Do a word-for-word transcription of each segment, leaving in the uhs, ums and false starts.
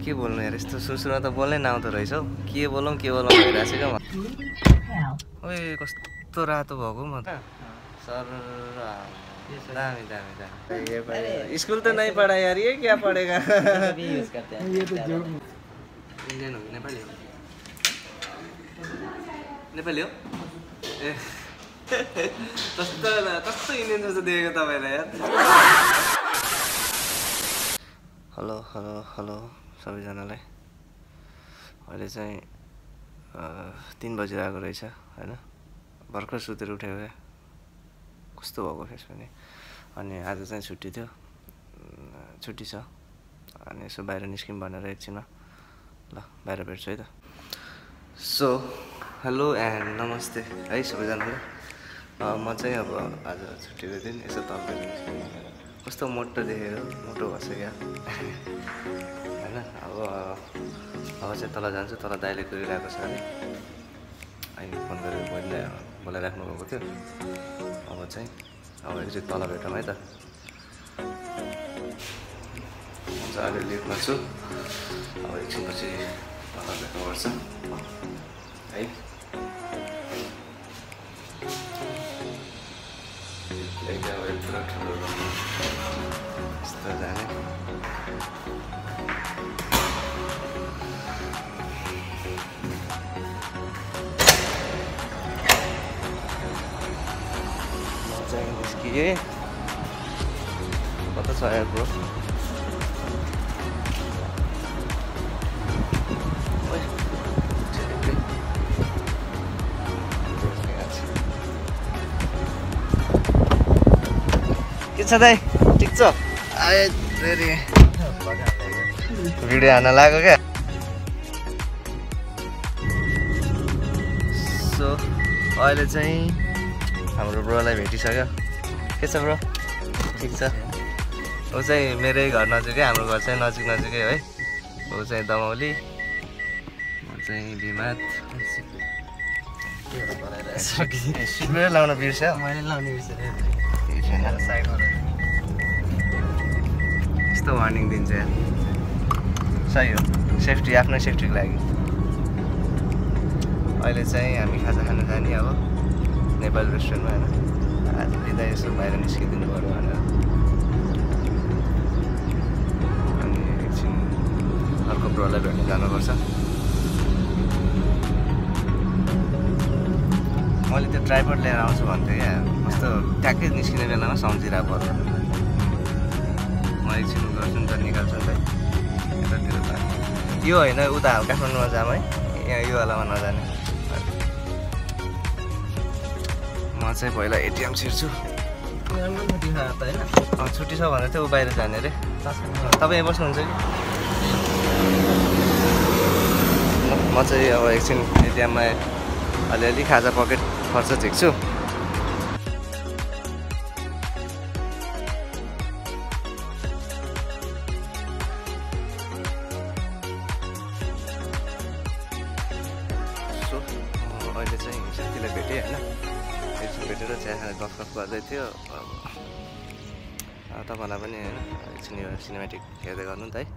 के बोल्नु यार यस्तो सुरसुरमा त बोल्नै नआउँदो रहेछ हौ के बोलौँ के बोलौँ भइरहेको छ क्या ओए कस्तो रातो भएको म त सर दामी दामी दामी स्कुल त नहीं पढ़ा यार ये क्या पढ़ेगा इंडियन हो नेपाली हो नेपाली हो ए कस्तो कस्तो इन्डियन जस्तो देखेको तपाईँलाई यार हेलो हेलो हेलो सबैजनालाई अहिले चाहिँ तीन बजिरहेको रहेछ होइन भर्खर सुतेर उठेको क्या कस्तो भएको फेस पनि अनि आज चाहिँ छुट्टी थियो छुट्टी छ अनि यसो बाहिर निस्क्यौँ भनेर एकछिनमा ल बाहिर भेट्छु है त सो हेलो एन्ड नमस्ते है सबैजनालाई म चाहिँ अब आज छुट्टीको दिन यसो तलतिर निस्क्यौँ कस्तो मोटो देखेको मोटो भएको छ क्या होइन अब अब चाहिँ तल जान्छु तल दाइले कुरिरहेको छ अरे अहिले फोन गरेर बोलि बोलाइराख्नु भएको थियो अब चाहिँ अब एकचोटि तल भेटौँ है त अहिले लिफ्टमा छु अब एकछिनपछि तल भेट्नुपर्छ है पुरा ठुलो यस्तो जाने निस्किए कता छ यार ब्रो के छ दाइ ठिक छ आए फेरि भिडियो हान्न लाग्यो क्या सो अहिले चाहिँ हाम्रो ब्रोलाई भेटिसक्यो के छ ब्रो ठिक छ ऊ चाहिँ मेरै घर नजिकै हाम्रो घर चाहिँ नजिक नजिकै है ऊ चाहिँ दमौली म चाहिँ बिमार सिक्रेट लाउन बिर्स्यो मैले लाउने बिर्सेँ यस्तो वार्निङ दिन्छ यार सही हो सेफ्टी आफ्नै सेफ्टीको लागि अहिले चाहिँ हामी खाजा खान जाने अब नेपाली रेस्टुरेन्टमा होइन आज लिँदा यसो बाहिर निस्किदिनु पऱ्यो भनेर अनि एकछिन अर्को ब्रोलाई भेट्न जानुपर्छ मैले त्यो ट्राइपड लिएर आउँछु भन्थेँ क्या कस्तो ट्याक्कै निस्किने बेलामा सम्झिरहेको पर्छ म एकछिन गर्छु नि त निकाल्छु नि त यतातिर त यो होइन उता काठमाडौँमा जाम है यहाँ यो वालामा नजाने म चाहिँ पहिला एटिएम छिर्छु छुट्टी छ भनेर चाहिँ ऊ बाहिर जाने अरे तपाईँ यहाँ बस्नुहुन्छ कि म चाहिँ अब एकछिन एटिएममा अलिअलि खाजा पकेट खर्च झिक्छु सो अहिले चाहिँ साथीलाई भेटेँ होइन एकछिन भेटेर चिया खाएर गफ गफ गर्दै थियो अब तपाईँलाई पनि होइन एकछिन यो सिनेमेटिक हेर्दै गर्नु नि त है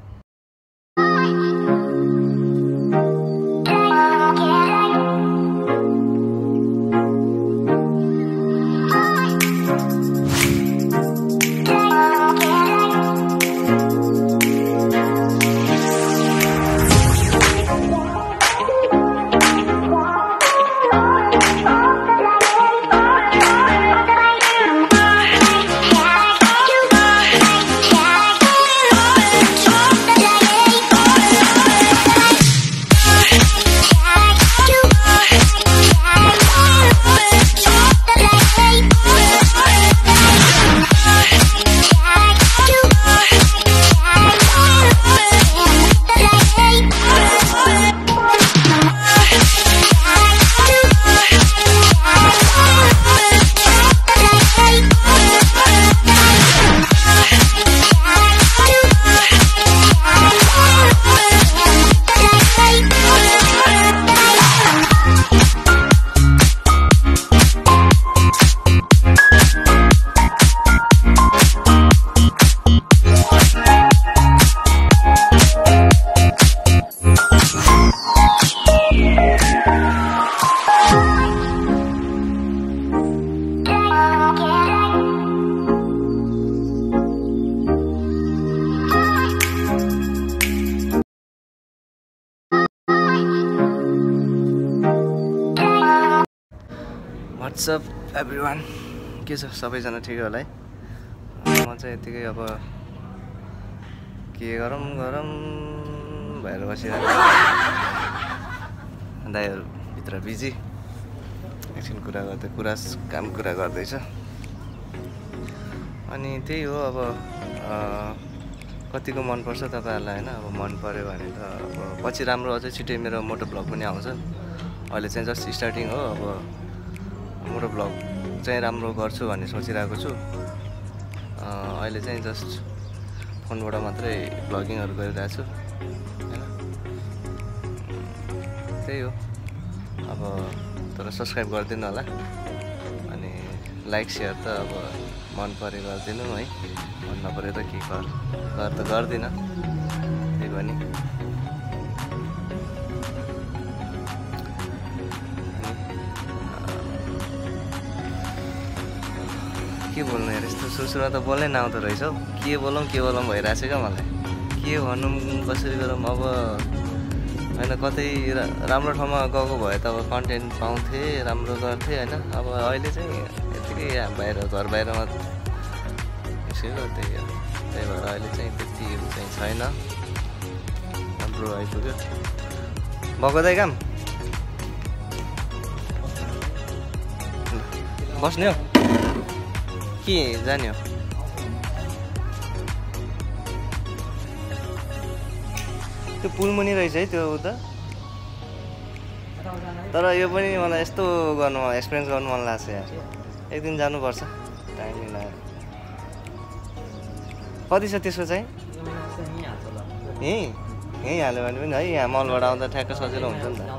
Talk व्हाट्सअप एभ्रिवान, के छ सबैजना ठिकै होला है? म चाहिँ यतिकै अब के गरौँ गरौँ भएर बसिरहेको। दाइहरू भित्र बिजी, एकछिन कुरा गर्दै कुरा काम कुरा गर्दैछ। अनि त्यही हो अब कतिको मनपर्छ तपाईँहरूलाई होइन? अब मन पऱ्यो भने त अब पछि राम्रो अझै छिटै मेरो मोटो भ्लग पनि आउँछ। अहिले चाहिँ जस्ट स्टार्टिङ हो। अब मोटो भ्लग चाहिँ राम्रो गर्छु भन्ने सोचिरहेको छु। अहिले चाहिँ जस्ट फोनबाट मात्रै भ्लगिङहरू गरिरहेको छु होइन? त्यही हो। अब तर सब्सक्राइब गरिदिनु होला, अनि लाइक सेयर त अब मन पऱ्यो गरिदिनु है, मन नपऱ्यो त के गर गर त गर्दिनँ। त्यही पनि के बोल्नु यार, यस्तो सुरुसुरुमा त बोल्नै नआउँदो रहेछ हौ। के बोलौँ के बोलौँ भइरहेको छ क्या मलाई। के भनौँ कसरी गरौँ अब होइन? कतै राम्रो ठाउँमा गएको भए त अब कन्टेन्ट पाउँथेँ, राम्रो गर्थेँ होइन? अब अहिले चाहिँ यत्तिकै बाहिर घर बाहिरमा निस्केको, त्यही हो। त्यही भएर अहिले चाहिँ त्यति चाहिँ छैन, राम्रो आइपुग्यो। भएको दाइ काम बस्ने हो के जाने हो? त्यो पुल मुनि रहेछ है त्यो उता। तर यो पनि मलाई यस्तो गर्नु एक्सपिरियन्स गर्नु मन लाग्छ यार। एक दिन जानुपर्छ, टाइम मिलाएर। कति छ त्यसको चाहिँ? यहीँ यहीँ हाल्यो भने पनि है, यहाँ मलबाट आउँदा ठ्याक्क सजिलो हुन्छ नि त।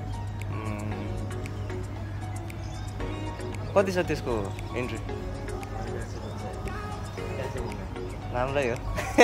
कति छ त्यसको इन्ट्री? राम्रै हो।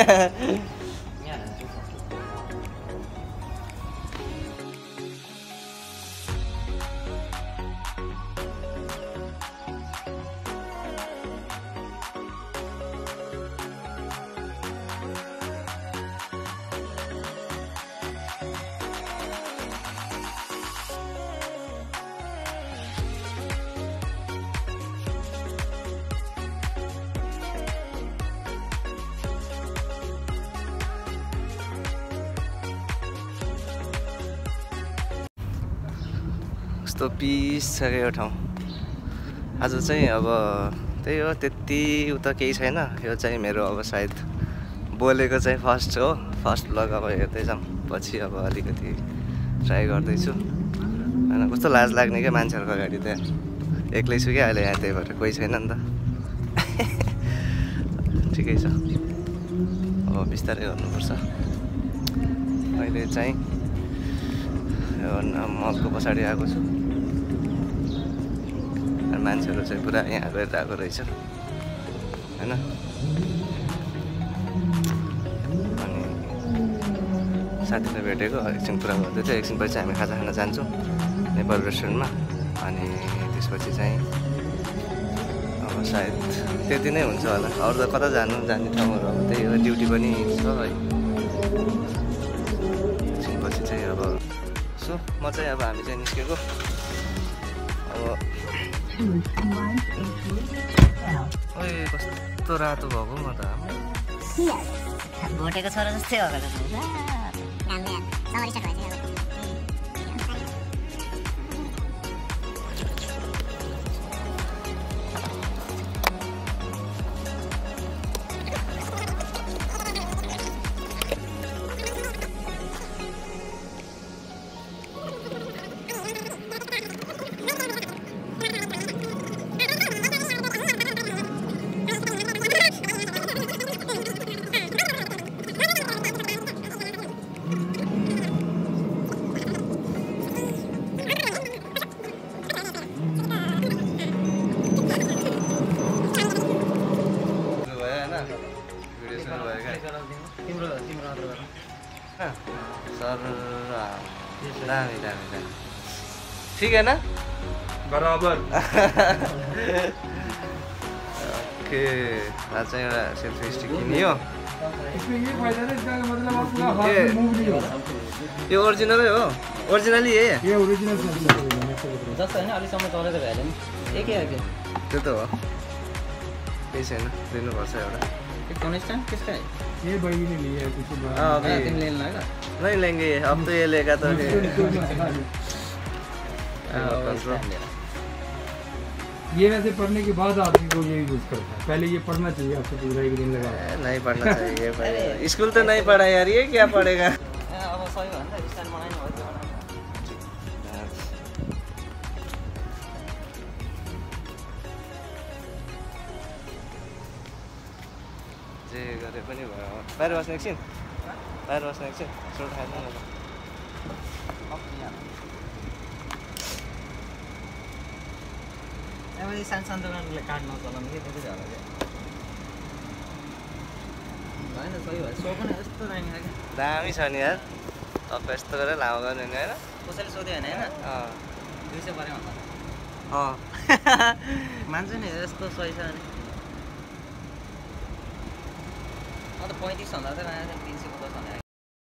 कस्तो पिस छ क्या यो ठाउँ। आज चाहिँ अब त्यही हो, त्यति उता केही छैन। यो चाहिँ मेरो अब सायद बोलेको चाहिँ फर्स्ट हो, फर्स्ट भ्लग। अब हेर्दै जाऊँ, पछि अब अलिकति ट्राई गर्दैछु होइन? कस्तो लाज लाग्ने क्या मान्छेहरूको अगाडि त। एक्लै छु क्या अहिले यहाँ, त्यही भएर कोही छैन नि त। ठिकै छ, अब बिस्तारै गर्नुपर्छ। अहिले चाहिँ मलको पछाडि आएको छु। मान्छेहरू चाहिँ पुरा यहाँ गरिरहेको रहेछ होइन? अनि साथीलाई भेटेको, एकछिन कुरा गर्दै थियो। एकछिन पछि हामी खाजा खान जान्छौँ नेपाल रेस्टुरेन्टमा। अनि त्यसपछि चाहिँ अब सायद त्यति नै हुन्छ होला। अरू त कता जानु जाने ठाउँहरू अब त्यही हो, ड्युटी पनि छ है। एकछिन पछि चाहिँ अब सो म चाहिँ अब हामी चाहिँ निस्केको। अब ओए कस्तो रातो भएको म त। भोटेको छोरा जस्तै हो। सर दामी दामी दामी ठीक है ना बराबर। ओके आज चाहिँ एउटा सेल्फी स्टिक किनियो। इसमें ये फायदा है, इसका मतलब आपका हाथ मूव नहीं होगा। यो ओरिजिनल हो, ओरिजिनली है ये ओरिजिनल सेंसर है। जस्तो हैन अलिसम्म चलेको भए नि एकै हो के त्यो त हो केही छैन दिनुपर्छ एउटा ये फोन स्टैंड किसका है ये भाई ने लिया है कुछ बात हाँ हाँ, अभी तुम ले लेना है नहीं लेंगे अब तो ये लेगा तो फिर ये वैसे पढ़ने के बाद आदमी को ये यूज करता है पहले ये पढ़ना चाहिए आपको पूरा एक दिन लगा नहीं पढ़ना चाहिए भाई स्कूल तो नहीं पढ़ा यार ये क्या पढ़ेगा अब सही हो नि त स्ट्यान्ड बनाइनु हो त्यो जे गरे पनि भयो बाहिर बस्ने एकछिन बाहिर बस्ने एकछिन सोट खाइदिनु न अब यो सानो सानो दोकानले काट्न चलाउनु के त्यति होला क्या होइन सही भयो सो पनि यस्तो दामी छ क्या दामी छ नि यार अब यस्तो गरेर लामो गर्ने नि होइन कसैले सोध्यो भने होइन अँ दुई सय पऱ्यो भन्दा अँ मान्छ नि यस्तो सही छ भने अन्त पैँतिस भन्दा चाहिँ मान्छे तिन सय पचास भने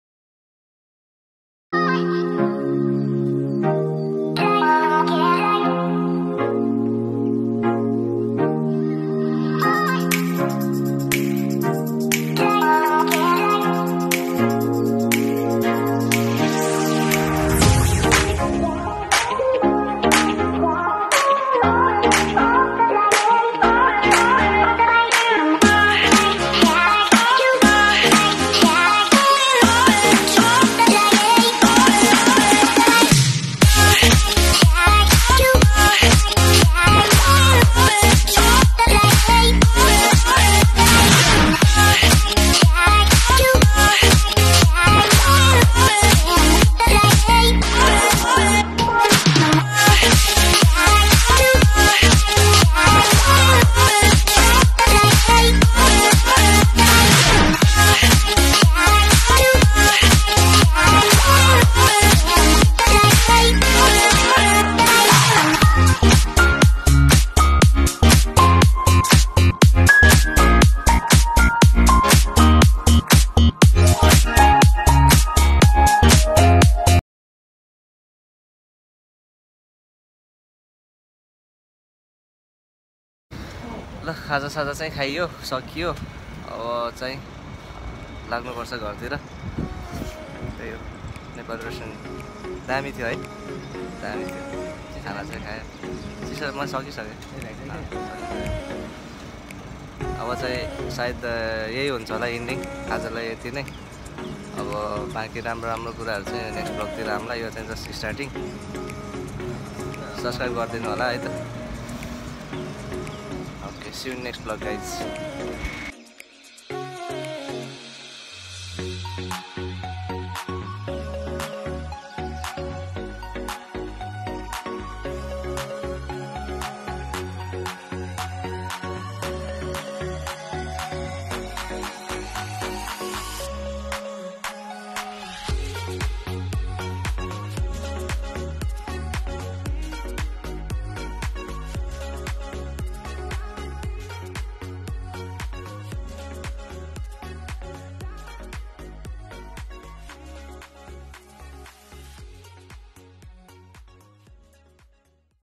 ल खाजा साजा चाहिँ खाइयो सकियो अब चाहिँ लाग्नुपर्छ घरतिर त्यही हो नेपाल रेस्टुरेन्ट दामी थियो है दामी थियो खाना चाहिँ खायो चिसो म सकिसकेँ अब चाहिँ सायद यही हुन्छ होला इन्डिङ आजलाई यति नै अब बाँकी राम्रो राम्रो कुराहरू चाहिँ नेक्स्ट ब्लगतिर आउँला यो चाहिँ जस्ट स्टार्टिङ सब्सक्राइब गरिदिनु होला है त okay see you next blog guys